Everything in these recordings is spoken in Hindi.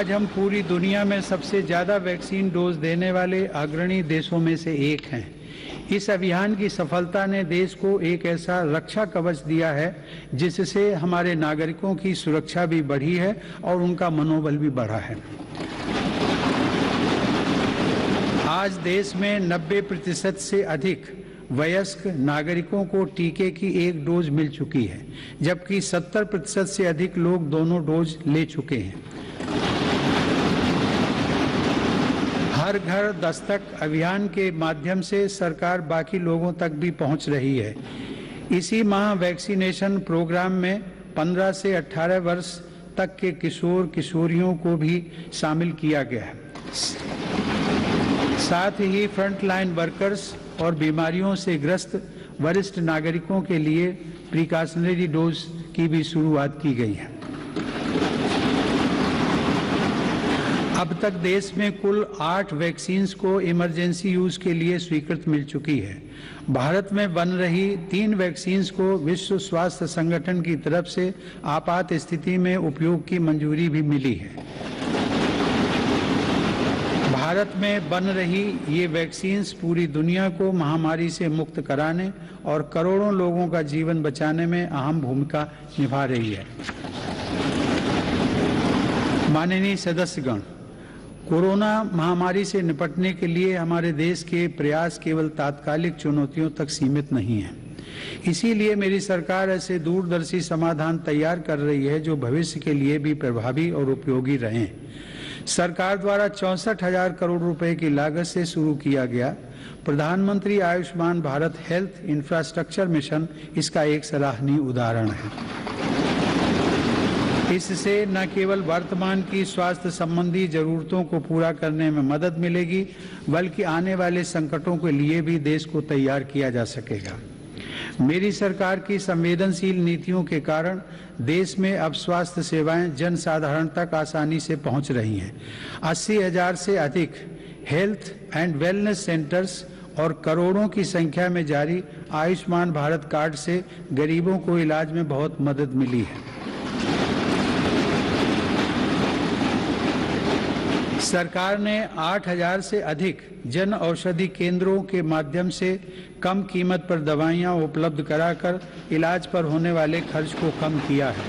आज हम पूरी दुनिया में सबसे ज़्यादा वैक्सीन डोज देने वाले अग्रणी देशों में से एक हैं। इस अभियान की सफलता ने देश को एक ऐसा रक्षा कवच दिया है जिससे हमारे नागरिकों की सुरक्षा भी बढ़ी है और उनका मनोबल भी बढ़ा है। आज देश में 90% से अधिक वयस्क नागरिकों को टीके की एक डोज मिल चुकी है, जबकि 70% से अधिक लोग दोनों डोज ले चुके हैं। हर घर दस्तक अभियान के माध्यम से सरकार बाकी लोगों तक भी पहुंच रही है। इसी माह वैक्सीनेशन प्रोग्राम में 15 से 18 वर्ष तक के किशोर किशोरियों को भी शामिल किया गया है। साथ ही फ्रंटलाइन वर्कर्स और बीमारियों से ग्रस्त वरिष्ठ नागरिकों के लिए प्रिकॉशनरी डोज की भी शुरुआत की गई है। अब तक देश में कुल 8 वैक्सीन्स को इमरजेंसी यूज के लिए स्वीकृत मिल चुकी है। भारत में बन रही 3 वैक्सीन्स को विश्व स्वास्थ्य संगठन की तरफ से आपात स्थिति में उपयोग की मंजूरी भी मिली है। भारत में बन रही ये वैक्सीन्स पूरी दुनिया को महामारी से मुक्त कराने और करोड़ों लोगों का जीवन बचाने में अहम भूमिका निभा रही है। माननीय सदस्यगण, कोरोना महामारी से निपटने के लिए हमारे देश के प्रयास केवल तात्कालिक चुनौतियों तक सीमित नहीं है। इसीलिए मेरी सरकार ऐसे दूरदर्शी समाधान तैयार कर रही है जो भविष्य के लिए भी प्रभावी और उपयोगी रहें। सरकार द्वारा 64,000 करोड़ रुपए की लागत से शुरू किया गया प्रधानमंत्री Ayushman Bharat health infrastructure mission इसका एक सराहनीय उदाहरण है। इससे न केवल वर्तमान की स्वास्थ्य संबंधी जरूरतों को पूरा करने में मदद मिलेगी, बल्कि आने वाले संकटों के लिए भी देश को तैयार किया जा सकेगा। मेरी सरकार की संवेदनशील नीतियों के कारण देश में अब स्वास्थ्य सेवाएं जन साधारण तक आसानी से पहुंच रही हैं। 80,000 से अधिक हेल्थ एंड वेलनेस सेंटर्स और करोड़ों की संख्या में जारी आयुष्मान भारत कार्ड से गरीबों को इलाज में बहुत मदद मिली है। सरकार ने 8,000 से अधिक जन औषधि केंद्रों के माध्यम से कम कीमत पर दवाइयां उपलब्ध कराकर इलाज पर होने वाले खर्च को कम किया है।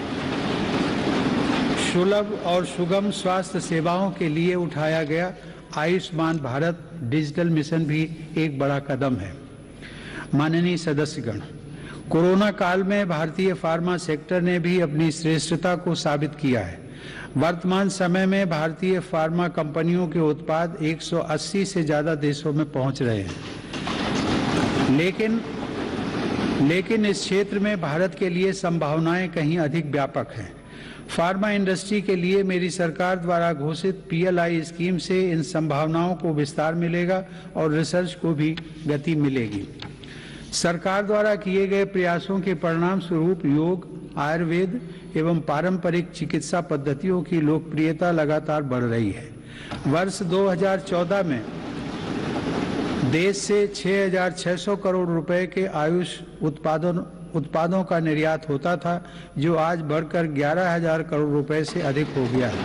सुलभ और सुगम स्वास्थ्य सेवाओं के लिए उठाया गया आयुष्मान भारत डिजिटल मिशन भी एक बड़ा कदम है। माननीय सदस्यगण, कोरोना काल में भारतीय फार्मा सेक्टर ने भी अपनी श्रेष्ठता को साबित किया है। वर्तमान समय में भारतीय फार्मा कंपनियों के उत्पाद 180 से ज्यादा देशों में पहुंच रहे हैं। लेकिन इस क्षेत्र में भारत के लिए संभावनाएं कहीं अधिक व्यापक हैं। फार्मा इंडस्ट्री के लिए मेरी सरकार द्वारा घोषित PLI स्कीम से इन संभावनाओं को विस्तार मिलेगा और रिसर्च को भी गति मिलेगी। सरकार द्वारा किए गए प्रयासों के परिणाम स्वरूप योग, आयुर्वेद एवं पारंपरिक चिकित्सा पद्धतियों की लोकप्रियता लगातार बढ़ रही है। वर्ष 2014 में देश से 6,600 करोड़ रुपए के आयुष उत्पादों का निर्यात होता था, जो आज बढ़कर 11,000 करोड़ रुपए से अधिक हो गया है।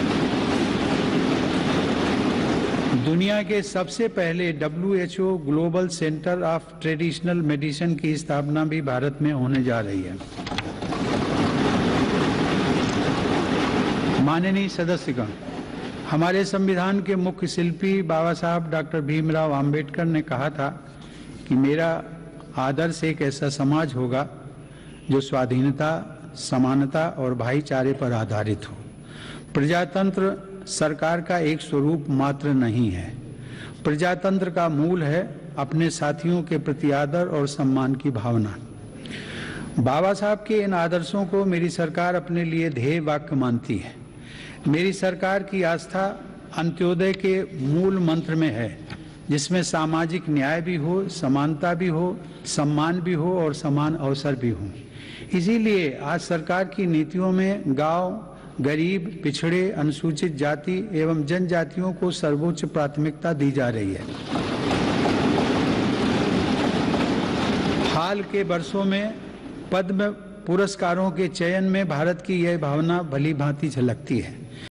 दुनिया के सबसे पहले WHO global centre of traditional medicine की स्थापना भी भारत में होने जा रही है। माननीय सदस्यगण, हमारे संविधान के मुख्य शिल्पी बाबा साहब डॉक्टर भीमराव अंबेडकर ने कहा था कि मेरा आदर्श एक ऐसा समाज होगा जो स्वाधीनता, समानता और भाईचारे पर आधारित हो। प्रजातंत्र सरकार का एक स्वरूप मात्र नहीं है। प्रजातंत्र का मूल है अपने साथियों के प्रति आदर और सम्मान की भावना। बाबा साहब के इन आदर्शों को मेरी सरकार अपने लिए ध्येय वाक्य मानती है। मेरी सरकार की आस्था अंत्योदय के मूल मंत्र में है, जिसमें सामाजिक न्याय भी हो, समानता भी हो, सम्मान भी हो और समान अवसर भी हो। इसीलिए आज सरकार की नीतियों में गांव, गरीब, पिछड़े, अनुसूचित जाति एवं जनजातियों को सर्वोच्च प्राथमिकता दी जा रही है। हाल के वर्षों में पद्म पुरस्कारों के चयन में भारत की यह भावना भली भांति झलकती है।